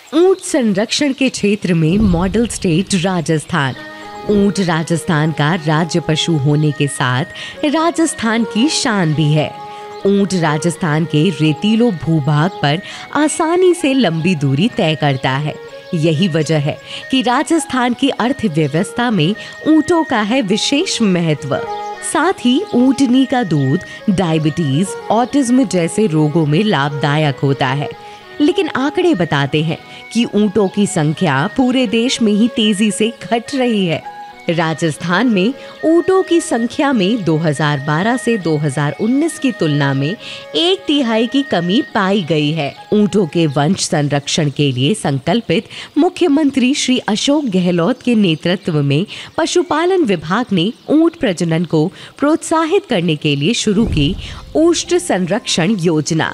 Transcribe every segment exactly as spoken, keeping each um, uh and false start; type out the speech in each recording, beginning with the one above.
ऊंट संरक्षण के क्षेत्र में मॉडल स्टेट राजस्थान। ऊंट राजस्थान का राज्य पशु होने के साथ राजस्थान की शान भी है। ऊंट राजस्थान के रेतीलो भूभाग पर आसानी से लंबी दूरी तय करता है। यही वजह है कि राजस्थान की अर्थव्यवस्था में ऊंटों का है विशेष महत्व। साथ ही ऊंटनी का दूध डायबिटीज, ऑटिज्म जैसे रोगों में लाभदायक होता है। लेकिन आंकड़े बताते हैं कि ऊंटों की संख्या पूरे देश में ही तेजी से घट रही है। राजस्थान में ऊंटों की संख्या में दो हज़ार बारह से दो हज़ार उन्नीस की तुलना में एक तिहाई की कमी पाई गई है। ऊंटों के वंश संरक्षण के लिए संकल्पित मुख्यमंत्री श्री अशोक गहलोत के नेतृत्व में पशुपालन विभाग ने ऊंट प्रजनन को प्रोत्साहित करने के लिए शुरू की ऊष्ट संरक्षण योजना।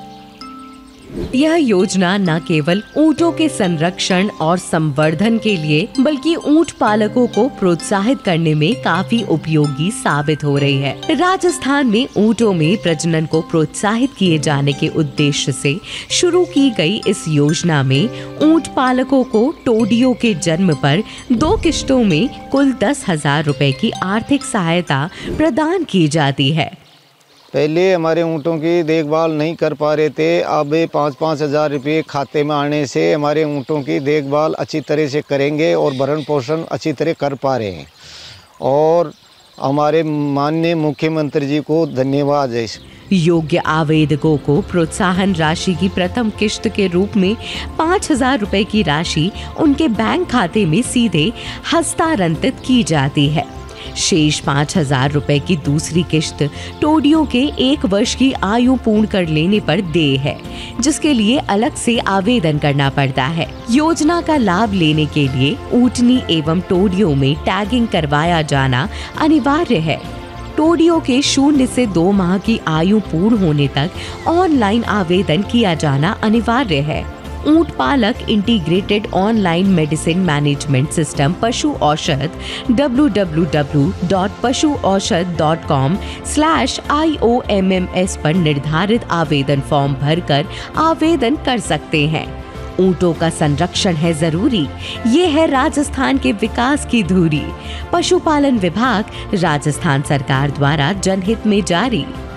यह योजना न केवल ऊंटों के संरक्षण और संवर्धन के लिए बल्कि ऊंट पालकों को प्रोत्साहित करने में काफी उपयोगी साबित हो रही है। राजस्थान में ऊंटों में प्रजनन को प्रोत्साहित किए जाने के उद्देश्य से शुरू की गई इस योजना में ऊंट पालकों को टोडियों के जन्म पर दो किश्तों में कुल दस हजार रुपए की आर्थिक सहायता प्रदान की जाती है। पहले हमारे ऊँटों की देखभाल नहीं कर पा रहे थे, अब पाँच पाँच हज़ार रुपये खाते में आने से हमारे ऊँटों की देखभाल अच्छी तरह से करेंगे और भरण पोषण अच्छी तरह कर पा रहे हैं। और हमारे माननीय मुख्यमंत्री जी को धन्यवाद है। योग्य आवेदकों को प्रोत्साहन राशि की प्रथम किश्त के रूप में पाँच हजार रुपए की राशि उनके बैंक खाते में सीधे हस्तांतरित की जाती है। शेष पाँच हजार रुपए की दूसरी किश्त टोडियों के एक वर्ष की आयु पूर्ण कर लेने पर देय है, जिसके लिए अलग से आवेदन करना पड़ता है। योजना का लाभ लेने के लिए ऊंटनी एवं टोडियों में टैगिंग करवाया जाना अनिवार्य है। टोडियों के शून्य से दो माह की आयु पूर्ण होने तक ऑनलाइन आवेदन किया जाना अनिवार्य है। ऊंट पालक integrated online medicine management system पशु औषध डब्ल्यू डब्ल्यू डब्ल्यू डॉट पशु औषध dot com slash I O M M S पर निर्धारित आवेदन फॉर्म भरकर आवेदन कर सकते हैं। ऊंटों का संरक्षण है जरूरी, ये है राजस्थान के विकास की धुरी। पशुपालन विभाग राजस्थान सरकार द्वारा जनहित में जारी।